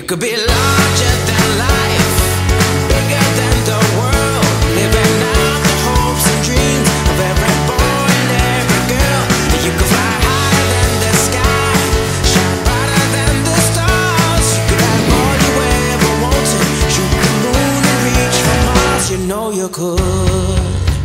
could be larger than life, bigger than the world, living out the hopes and dreams of every boy and every girl. You could fly higher than the sky, shine brighter than the stars. You could have all you ever wanted, shoot the moon and reach for Mars. You know you could.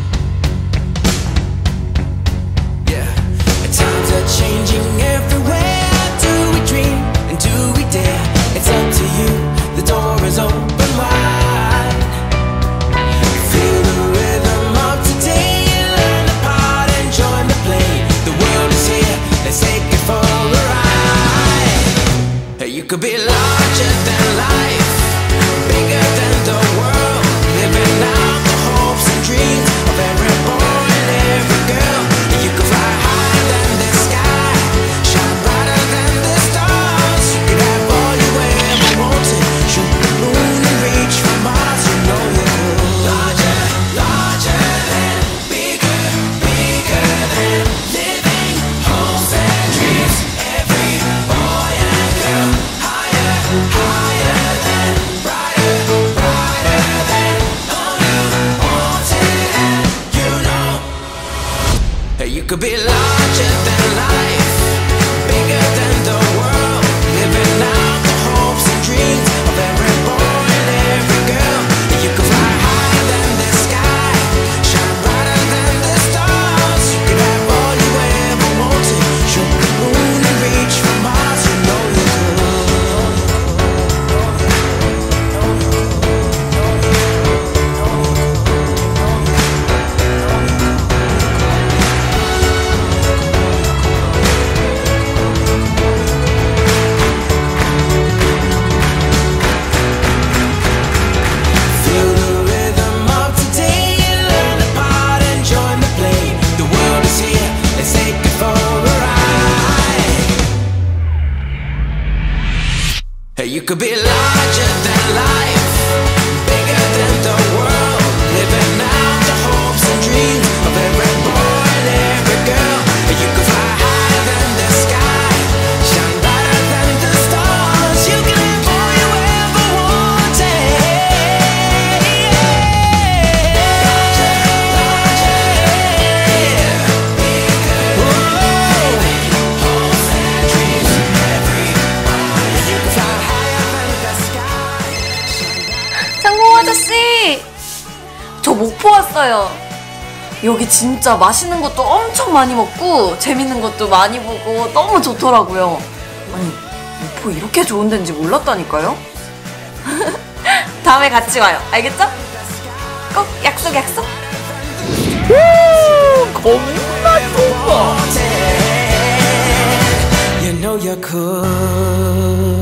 Yeah, times are changing everywhere. Do we dream and do we dare? It's up to you, the door is open wide. Feel the rhythm of today, learn the part and join the play. The world is here, let's take it for a ride. You could be larger than life, bigger than the world, living out the hopes and dreams of every boy and every girl. You could fly higher than the sky, shine brighter than the stars. You could have all you ever wanted, shoot the moon and reach for Mars. You know you could. Larger, larger than, bigger, bigger than, living hopes and dreams. Every boy and girl, higher, higher than, brighter, brighter than, all you wanted and you know. You could be larger than life, bigger than the world, living out the hopes and dreams of every boy and every girl. You could fly higher than the sky, shine brighter than the stars. You could have all you ever wanted, shoot the moon and reach for Mars. You know you feel the rhythm of today, learn the part and join the play. The world is here, let's take it for a ride. You could be larger than life, bigger than the world, living out the hopes and dreams of every boy and every girl. You could fly higher than the sky, shine brighter than the stars. You can have all you ever wanted. 상공 아저씨! 저 목포 왔어요. 여기 진짜 맛있는 것도 엄청 많이 먹고 재밌는 것도 많이 보고 너무 좋더라고요. 아니, 목포 이렇게 좋은 데인지 몰랐다니까요? 다음에 같이 와요. 알겠죠? 꼭 약속 약속! 겁나 좋아. You know you could.